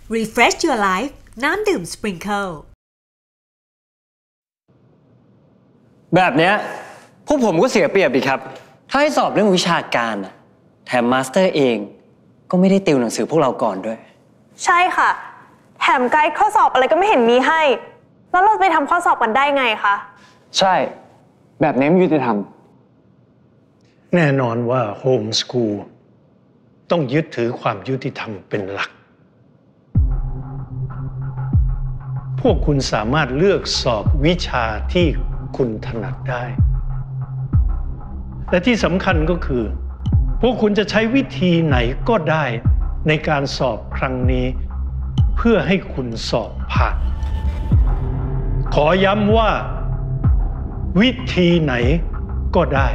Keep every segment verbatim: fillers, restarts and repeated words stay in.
Refresh your life น้ำดื่ม Sprinkle แบบเนี้ยพวกผมก็เสียเปรียบดีครับถ้าให้สอบเรื่องวิชาการอะแถมมาสเตอร์เองก็ไม่ได้ติวหนังสือพวกเราก่อนด้วยใช่ค่ะแถมไกด์ข้อสอบอะไรก็ไม่เห็นมีให้แล้วเราไปทำข้อสอบกันได้ไงคะใช่แบบนี้ไม่ยุติธรรมแน่นอนว่าโฮมสคูลต้องยึดถือความยุติธรรมเป็นหลักพวกคุณสามารถเลือกสอบวิชาที่คุณถนัดได้และที่สำคัญก็คือพวกคุณจะใช้วิธีไหนก็ได้ในการสอบครั้งนี้เพื่อให้คุณสอบผ่านขอย้ำว่าวิธีไหนก็ได้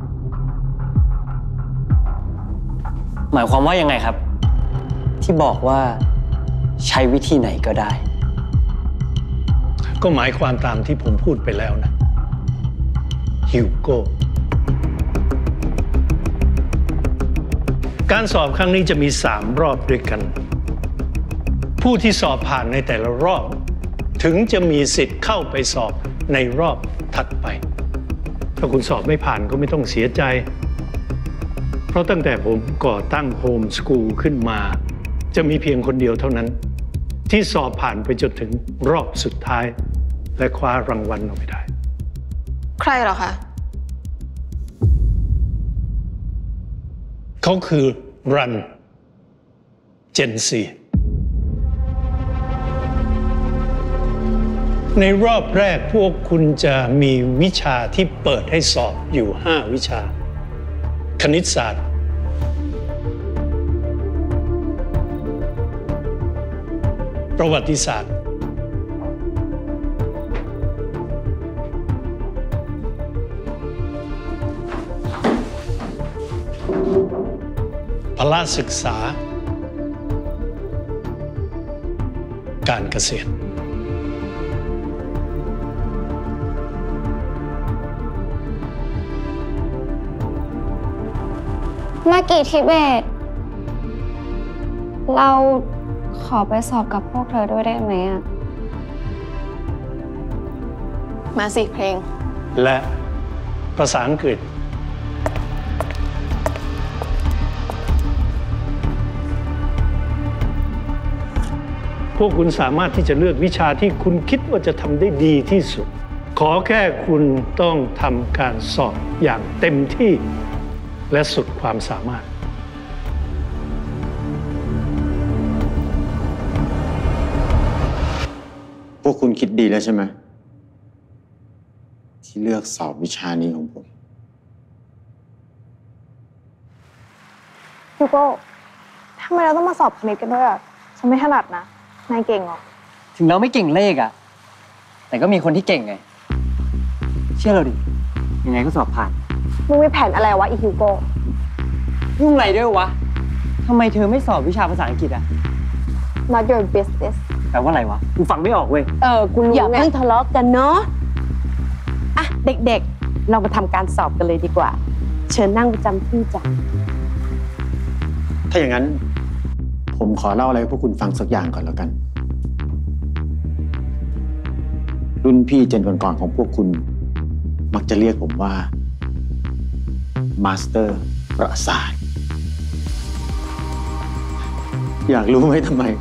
หมายความว่ายังไงครับที่บอกว่าใช้วิธีไหนก็ได้ก็หมายความตามที่ผมพูดไปแล้วนะฮิวโก้การสอบครั้งนี้จะมีสามรอบด้วยกันผู้ที่สอบผ่านในแต่ละรอบถึงจะมีสิทธิ์เข้าไปสอบในรอบถัดไปถ้าคุณสอบไม่ผ่านก็ไม่ต้องเสียใจเพราะตั้งแต่ผมก่อตั้งโฮมสคูลขึ้นมาจะมีเพียงคนเดียวเท่านั้นที่สอบผ่านไปจนถึงรอบสุดท้ายและคว้ารางวัลเอาไปได้ใครเหรอคะเขาคือรันเจนซีในรอบแรกพวกคุณจะมีวิชาที่เปิดให้สอบอยู่ห้าวิชาคณิตศาสตร์ประวัติศาสตร์พละศึกษาการเกษตรมากิทิเบตเราขอไปสอบกับพวกเธอด้วยได้ไหมอะมาสิเพลงและภาษาอังกฤษพวกคุณสามารถที่จะเลือกวิชาที่คุณคิดว่าจะทำได้ดีที่สุดขอแค่คุณต้องทำการสอบอย่างเต็มที่และสุดความสามารถพวกคุณคิดดีแล้วใช่ไหมที่เลือกสอบวิชานี้ของผมยูโก้ทำไมเราต้องมาสอบคณิตกันด้วยอ่ะฉันไม่ถนัดนะนายเก่งหรอถึงเราไม่เก่งเลขอะแต่ก็มีคนที่เก่งไงเชื่อเราดิยังไงก็สอบผ่านมึงมีแผนอะไรวะอีฮิวโก้ยุ่งอะไรด้วยวะทำไมเธอไม่สอบวิชาภาษาอังกฤษอะ Not your business แปลว่าอะไรวะกูฟังไม่ออกเว้ยเออกูรู้อย่าเพิ่งทะเลาะกันเนาะอ่ะเด็กๆเรามาทำการสอบกันเลยดีกว่าเชิญนั่งประจำที่จ้ะถ้าอย่างนั้นผมขอเล่าอะไรให้พวกคุณฟังสักอย่างก่อนแล้วกันรุ่นพี่เจนก่อนๆของพวกคุณมักจะเรียกผมว่ามาสเตอร์ประสาทอยากรู้ไหมทำไม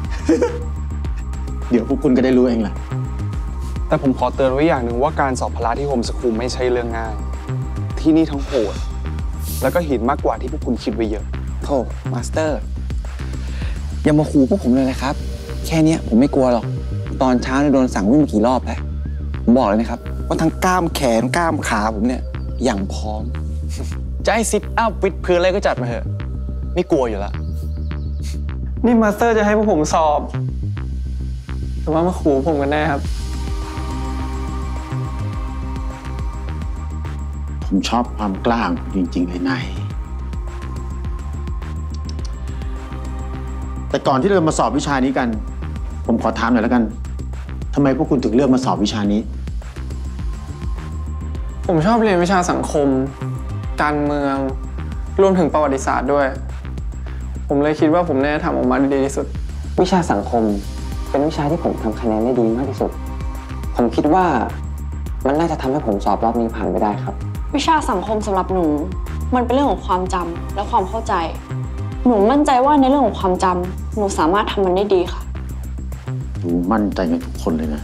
เดี๋ยวพวกคุณก็ได้รู้เองแหละแต่ผมขอเตือนไว้อย่างหนึ่งว่าการสอบพละที่โฮมสคูลไม่ใช่เรื่องง่ายที่นี่ทั้งโหดแล้วก็หินมากกว่าที่พวกคุณคิดไว้เยอะโธ่มาสเตอร์อย่ามาขู่พวกผมเลยนะครับแค่นี้ผมไม่กลัวหรอกตอนเช้าเนี่ยโดนสั่งวิ่งกี่รอบแล้วผมบอกเลยนะครับว่าทั้งกล้ามแขนกล้ามขาผมเนี่ยอย่างพร้อมจะให้ซิทอัพวิดพื้นอะไรก็จัดมาเถอะไม่กลัวอยู่แล้วนี่มาสเตอร์จะให้พวกผมสอบหรือว่ามาขู่ผมกันแน่ครับผมชอบความกล้าจริงๆเลยนายแต่ก่อนที่เรามาสอบวิชานี้กันผมขอถามหน่อยแล้วกันทำไมพวกคุณถึงเลือกมาสอบวิชานี้ผมชอบเรียนวิชาสังคมการเมืองรวมถึงประวัติศาสตร์ด้วยผมเลยคิดว่าผมน่าจะทำออกมาได้ดีที่สุดวิชาสังคมเป็นวิชาที่ผมทำคะแนนได้ดีมากที่สุดผมคิดว่ามันน่าจะทำให้ผมสอบรอบนี้ผ่านไปได้ครับวิชาสังคมสำหรับหนูมันเป็นเรื่องของความจำและความเข้าใจหนูมั่นใจว่าในเรื่องของความจำหนูสามารถทำมันได้ดีค่ะหนูมั่นใจในทุกคนเลยนะ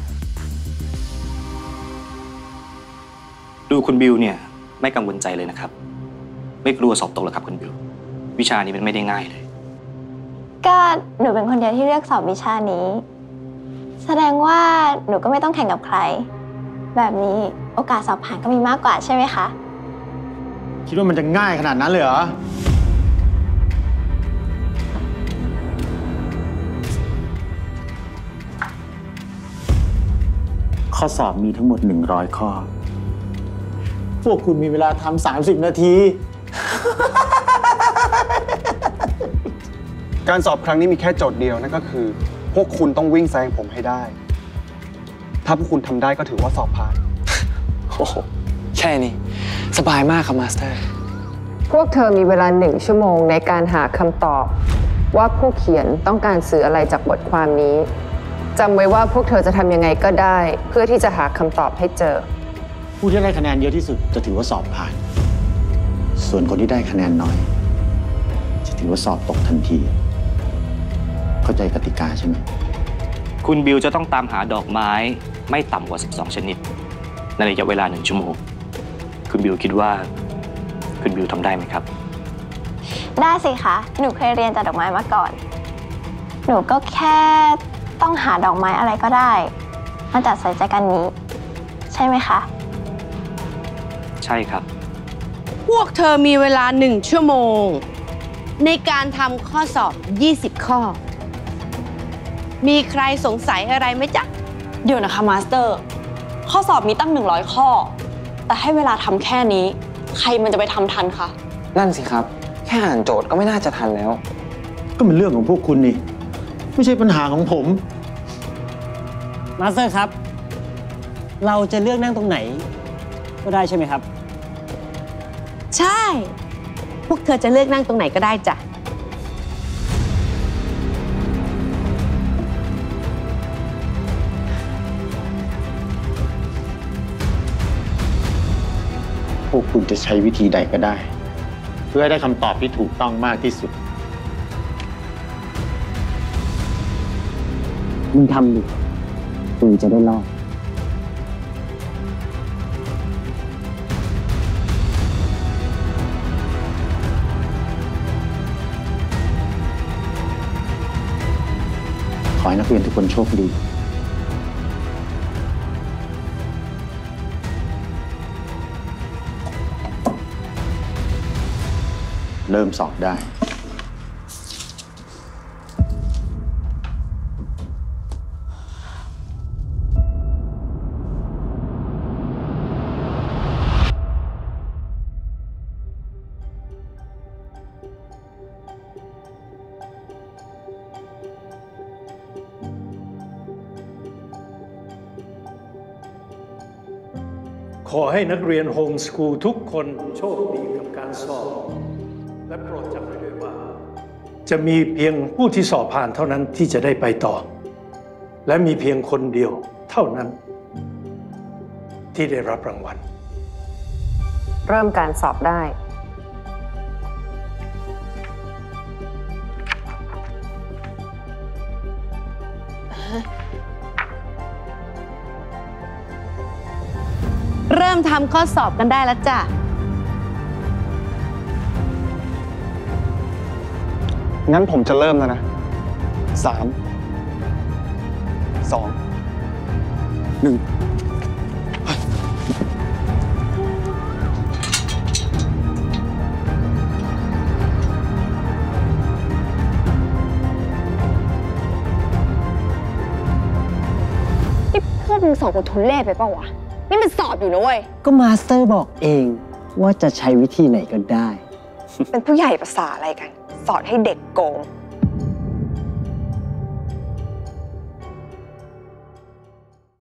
ดูคุณบิวเนี่ยไม่กังวลใจเลยนะครับไม่กลัวสอบตกหรอกครับคุณบิววิชานี้มันไม่ได้ง่ายเลยก็หนูเป็นคนเดียวที่เลือกสอบวิชานี้แสดงว่าหนูก็ไม่ต้องแข่งกับใครแบบนี้โอกาสสอบผ่านก็มีมากกว่าใช่ไหมคะคิดว่ามันจะง่ายขนาดนั้นเลยเหรอข้อสอบมีทั้งหมดหนึ่งร้อยข้อพวกคุณมีเวลาทำสามสิบนาทีการสอบครั้งนี้มีแค่โจทย์เดียวนั่นก็คือพวกคุณต้องวิ่งแซงผมให้ได้ถ้าพวกคุณทำได้ก็ถือว่าสอบผ่านโอ้โหแค่นี้สบายมากครับมาสเตอร์พวกเธอมีเวลาหนึ่งชั่วโมงในการหาคำตอบว่าผู้เขียนต้องการสื่ออะไรจากบทความนี้จำไว้ว่าพวกเธอจะทำยังไงก็ได้เพื่อที่จะหาคำตอบให้เจอผู้ที่ได้คะแนนเยอะที่สุดจะถือว่าสอบผ่านส่วนคนที่ได้คะแนนน้อยจะถือว่าสอบตกทันทีเข้าใจกติกาใช่ไหมคุณบิวจะต้องตามหาดอกไม้ไม่ต่ำกว่าสิบสองชนิดในระยะเวลาหนึ่งชั่วโมงคุณบิวคิดว่าคุณบิวทำได้ไหมครับได้สิคะหนูเคยเรียนจัดดอกไม้มาก่อนหนูก็แค่ต้องหาดอกไม้อะไรก็ได้มาจัดใส่ใจกันนี้ใช่ไหมคะใช่ครับพวกเธอมีเวลาหนึ่งชั่วโมงในการทำข้อสอบยี่สิบข้อมีใครสงสัยอะไรไหมจ๊ะเดี๋ยวนะคะมาสเตอร์ข้อสอบมีตั้งหนึ่งร้อยข้อแต่ให้เวลาทำแค่นี้ใครมันจะไปทำทันคะนั่นสิครับแค่อ่านโจทย์ก็ไม่น่าจะทันแล้วก็เป็นเรื่องของพวกคุณนี่ไม่ใช่ปัญหาของผมมาสเตอร์ครับเราจะเลือกนั่งตรงไหนก็ได้ใช่ไหมครับใช่พวกเธอจะเลือกนั่งตรงไหนก็ได้จ้ะพวกคุณจะใช้วิธีใดก็ได้เพื่อให้ได้คำตอบที่ถูกต้องมากที่สุดมึงทำดิมึงจะได้รอดขอให้นักเรียนทุกคนโชคดีเริ่มสอบได้ขอให้นักเรียนโฮมสคูลทุกคนโชคดีกับการสอบและโปรดจำไว้ด้วยว่าจะมีเพียงผู้ที่สอบผ่านเท่านั้นที่จะได้ไปต่อและมีเพียงคนเดียวเท่านั้นที่ได้รับรางวัลเริ่มการสอบได้เริ่มทำข้อสอบกันได้แล้วจ้ะงั้นผมจะเริ่มแล้วนะสามสองหนึ่งนี่พวกมึงสองคนทุเรศไปเปล่าวะนี่มันสอบอยู่นะเว้ยก็มาสเตอร์บอกเองว่าจะใช้วิธีไหนก็ได้เป็นผู้ใหญ่ภาษาอะไรกันสอนให้เด็กโกง